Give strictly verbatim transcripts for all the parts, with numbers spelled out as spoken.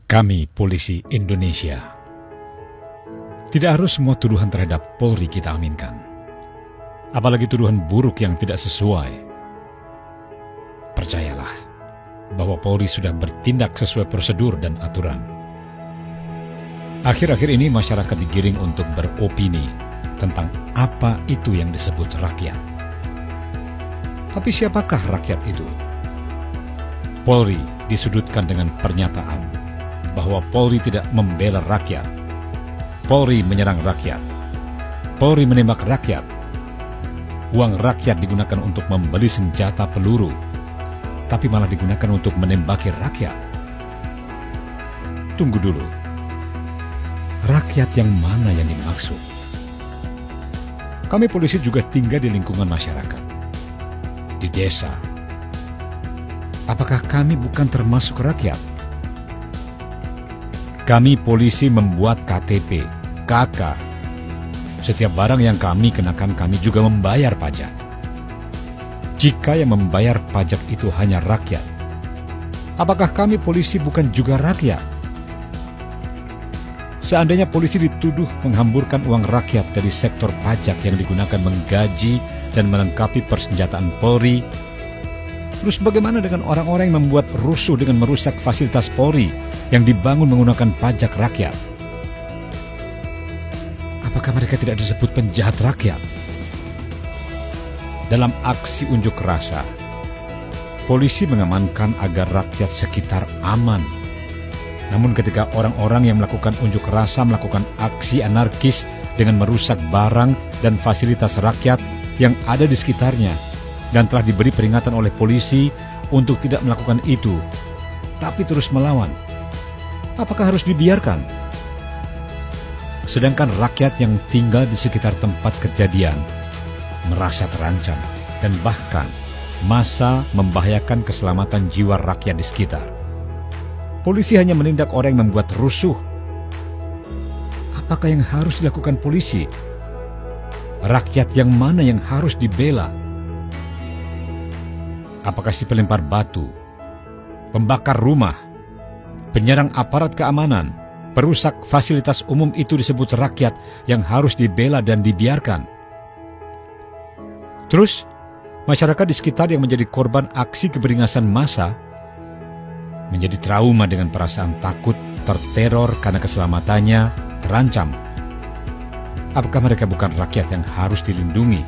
Kami, polisi Indonesia, tidak harus semua tuduhan terhadap Polri kita aminkan. Apalagi tuduhan buruk yang tidak sesuai. Percayalah bahwa Polri sudah bertindak sesuai prosedur dan aturan. Akhir-akhir ini masyarakat digiring untuk beropini tentang apa itu yang disebut rakyat. Tapi siapakah rakyat itu? Polri disudutkan dengan pernyataan bahwa Polri tidak membela rakyat. Polri menyerang rakyat. Polri menembak rakyat. Uang rakyat digunakan untuk membeli senjata peluru, tapi malah digunakan untuk menembaki rakyat. Tunggu dulu. Rakyat yang mana yang dimaksud? Kami polisi juga tinggal di lingkungan masyarakat, di desa. Apakah kami bukan termasuk rakyat? Kami polisi membuat K T P, K K. Setiap barang yang kami kenakan kami juga membayar pajak. Jika yang membayar pajak itu hanya rakyat, apakah kami polisi bukan juga rakyat? Seandainya polisi dituduh menghamburkan uang rakyat dari sektor pajak yang digunakan menggaji dan melengkapi persenjataan Polri, terus bagaimana dengan orang-orang yang membuat rusuh dengan merusak fasilitas Polri yang dibangun menggunakan pajak rakyat? Apakah mereka tidak disebut penjahat rakyat? Dalam aksi unjuk rasa, polisi mengamankan agar rakyat sekitar aman. Namun ketika orang-orang yang melakukan unjuk rasa melakukan aksi anarkis dengan merusak barang dan fasilitas rakyat yang ada di sekitarnya, dan telah diberi peringatan oleh polisi untuk tidak melakukan itu, tapi terus melawan, apakah harus dibiarkan? Sedangkan rakyat yang tinggal di sekitar tempat kejadian merasa terancam dan bahkan masa membahayakan keselamatan jiwa rakyat di sekitar. Polisi hanya menindak orang yang membuat rusuh. Apakah yang harus dilakukan polisi? Rakyat yang mana yang harus dibela? Apakah si pelempar batu, pembakar rumah, penyerang aparat keamanan, perusak fasilitas umum itu disebut rakyat yang harus dibela dan dibiarkan? Terus, masyarakat di sekitar yang menjadi korban aksi keberingasan massa menjadi trauma dengan perasaan takut, terteror karena keselamatannya terancam. Apakah mereka bukan rakyat yang harus dilindungi?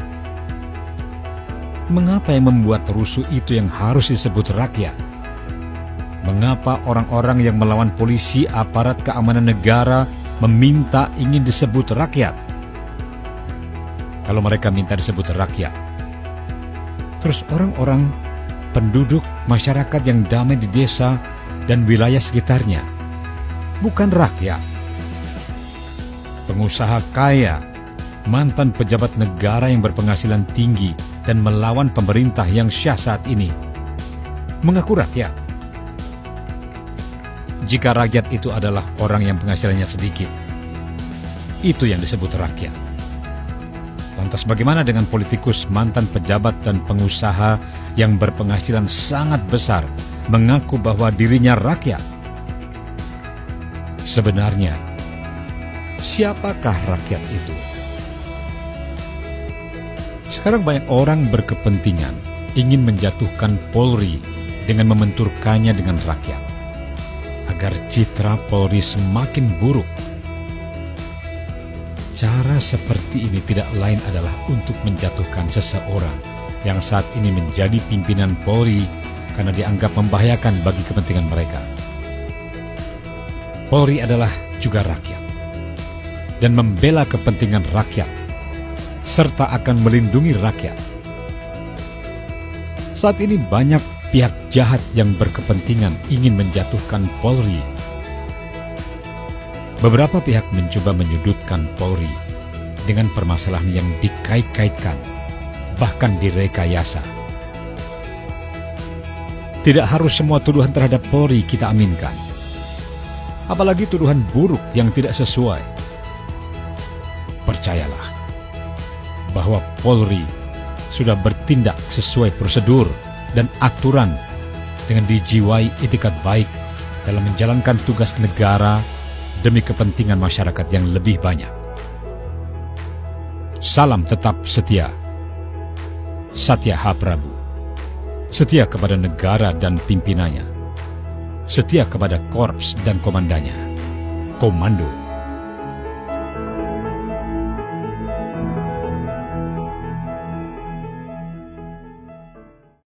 Mengapa yang membuat rusuh itu yang harus disebut rakyat? Mengapa orang-orang yang melawan polisi, aparat keamanan negara meminta ingin disebut rakyat? Kalau mereka minta disebut rakyat, terus orang-orang penduduk masyarakat yang damai di desa dan wilayah sekitarnya bukan rakyat? Pengusaha kaya, mantan pejabat negara yang berpenghasilan tinggi dan melawan pemerintah yang syah saat ini mengaku rakyat. Jika rakyat itu adalah orang yang penghasilannya sedikit, itu yang disebut rakyat. Lantas bagaimana dengan politikus, mantan pejabat dan pengusaha yang berpenghasilan sangat besar mengaku bahwa dirinya rakyat? Sebenarnya, siapakah rakyat itu? Sekarang banyak orang berkepentingan ingin menjatuhkan Polri dengan membenturkannya dengan rakyat, agar citra Polri semakin buruk. Cara seperti ini tidak lain adalah untuk menjatuhkan seseorang yang saat ini menjadi pimpinan Polri karena dianggap membahayakan bagi kepentingan mereka. Polri adalah juga rakyat dan membela kepentingan rakyat serta akan melindungi rakyat. Saat ini banyak pihak jahat yang berkepentingan ingin menjatuhkan Polri. Beberapa pihak mencoba menyudutkan Polri dengan permasalahan yang dikait-kaitkan, bahkan direkayasa. Tidak harus semua tuduhan terhadap Polri kita aminkan, apalagi tuduhan buruk yang tidak sesuai. Percayalah bahwa Polri sudah bertindak sesuai prosedur dan aturan dengan dijiwai etikat baik dalam menjalankan tugas negara demi kepentingan masyarakat yang lebih banyak. Salam tetap setia. Satya H. Prabu. Setia kepada negara dan pimpinannya. Setia kepada korps dan komandannya. Komando